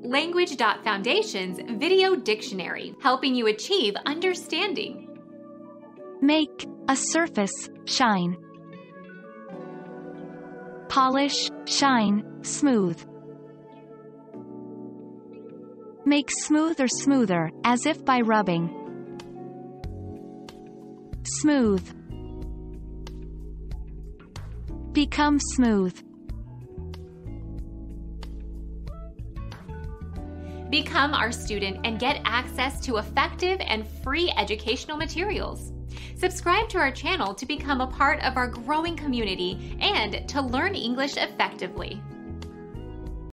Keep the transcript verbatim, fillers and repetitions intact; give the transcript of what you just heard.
Language.Foundation's Video Dictionary, helping you achieve understanding. Make a surface shine. Polish, shine, smooth. Make smooth or smoother, as if by rubbing. Smooth. Become smooth. Become our student and get access to effective and free educational materials. Subscribe to our channel to become a part of our growing community and to learn English effectively.